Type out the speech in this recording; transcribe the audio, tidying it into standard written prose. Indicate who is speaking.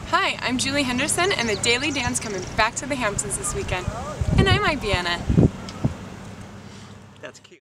Speaker 1: Hi, I'm Julie Henderson, and the Daily Dan's coming back to the Hamptons this weekend. And I might be in it.
Speaker 2: That's cute.